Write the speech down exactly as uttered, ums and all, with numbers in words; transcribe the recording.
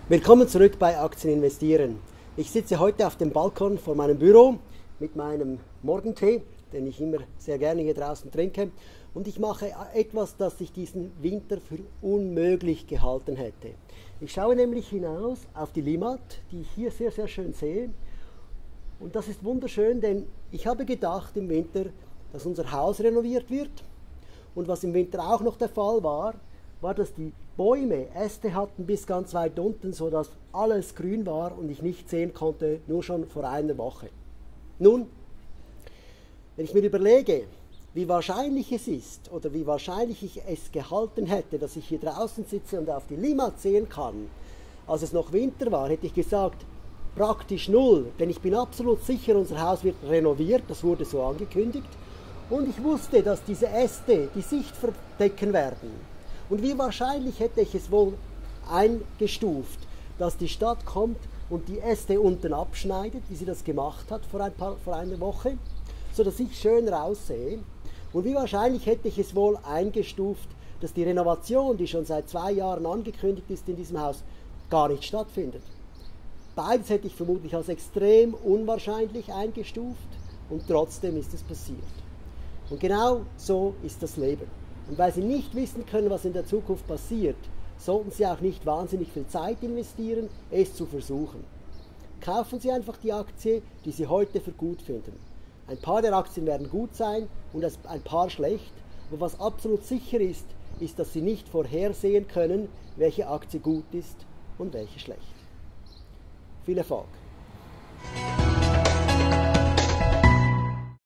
Willkommen zurück bei Aktien investieren. Ich sitze heute auf dem Balkon vor meinem Büro mit meinem Morgentee, den ich immer sehr gerne hier draußen trinke. Und ich mache etwas, das ich diesen Winter für unmöglich gehalten hätte. Ich schaue nämlich hinaus auf die Limmat, die ich hier sehr, sehr schön sehe. Und das ist wunderschön, denn ich habe gedacht im Winter, dass unser Haus renoviert wird. Und was im Winter auch noch der Fall war, war, dass die Bäume Äste hatten bis ganz weit unten, sodass alles grün war und ich nicht sehen konnte, nur schon vor einer Woche. Nun, wenn ich mir überlege, wie wahrscheinlich es ist oder wie wahrscheinlich ich es gehalten hätte, dass ich hier draußen sitze und auf die Limmat sehen kann, als es noch Winter war, hätte ich gesagt, praktisch null, denn ich bin absolut sicher, unser Haus wird renoviert, das wurde so angekündigt, und ich wusste, dass diese Äste die Sicht verdecken werden. Und wie wahrscheinlich hätte ich es wohl eingestuft, dass die Stadt kommt und die Äste unten abschneidet, wie sie das gemacht hat vor, ein paar, vor einer Woche, sodass ich schön raussehe. Und wie wahrscheinlich hätte ich es wohl eingestuft, dass die Renovation, die schon seit zwei Jahren angekündigt ist in diesem Haus, gar nicht stattfindet. Beides hätte ich vermutlich als extrem unwahrscheinlich eingestuft und trotzdem ist es passiert. Und genau so ist das Leben. Und weil Sie nicht wissen können, was in der Zukunft passiert, sollten Sie auch nicht wahnsinnig viel Zeit investieren, es zu versuchen. Kaufen Sie einfach die Aktie, die Sie heute für gut finden. Ein paar der Aktien werden gut sein und ein paar schlecht. Aber was absolut sicher ist, ist, dass Sie nicht vorhersehen können, welche Aktie gut ist und welche schlecht. Viel Erfolg!